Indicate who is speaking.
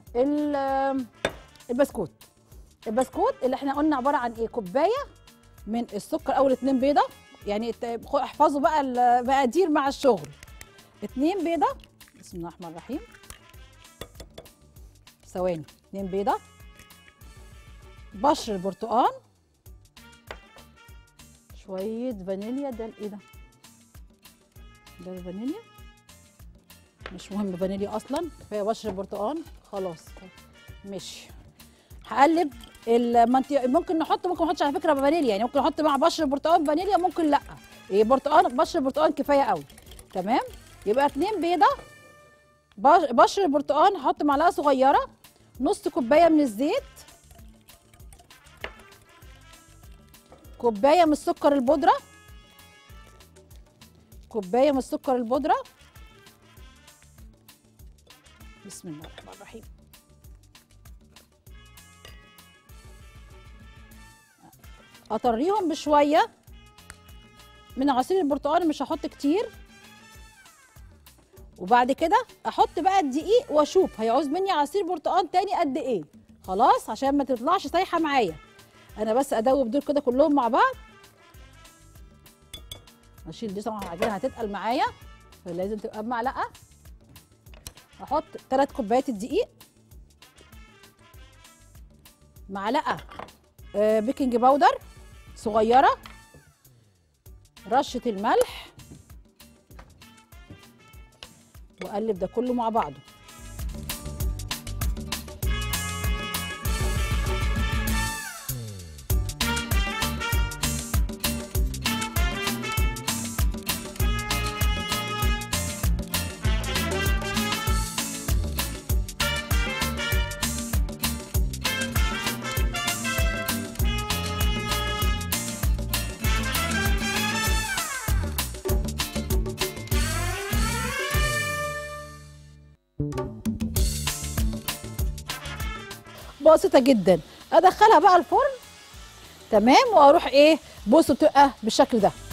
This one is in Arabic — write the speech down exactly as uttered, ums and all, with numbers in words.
Speaker 1: ال- البسكوت. البسكوت اللي احنا قلنا عباره عن ايه؟ كوبايه من السكر اول اتنين بيضه، يعني ات- خ- احفظوا بقى المقادير مع الشغل. اتنين بيضه، بسم الله الرحمن الرحيم، ثواني، اتنين بيضه، بشر البرتقال، شويه فانيليا. ده ايه ده؟ ده الفانيليا، مش مهم فانيليا اصلا، كفايه بشر البرتقال خلاص. ماشي، هقلب المنطقه. ممكن نحط ممكن ما نحطش على فكره فانيليا، يعني ممكن احط مع بشر البرتقال فانيليا، ممكن لا. إيه، برتقال، بشر البرتقال كفايه قوي. تمام، يبقى اتنين بيضه، بش- بشر البرتقال، هحط معلقه صغيره، نص كوبايه من الزيت، كوبايه من السكر البودره، كوبايه من السكر البودره، بسم الله الرحمن الرحيم، اطريهم بشويه من عصير البرتقال، مش هحط كتير. وبعد كده احط بقى الدقيق واشوف هيعوز مني عصير برتقال تاني قد ايه. خلاص، عشان ما تطلعش سايحه معايا، انا بس ادوب دول كده كلهم مع بعض. اشيل دي طبعا، العجينه هتتقل معايا، فلازم تبقى بمعلقه. احط ثلاث كوبايات الدقيق، معلقه آه بيكنج باودر صغيره، رشه الملح، واقلب ده كله مع بعضه. بسيطه جدا، ادخلها بقى الفرن. تمام، واروح ايه، بصوا بتبقى بالشكل ده.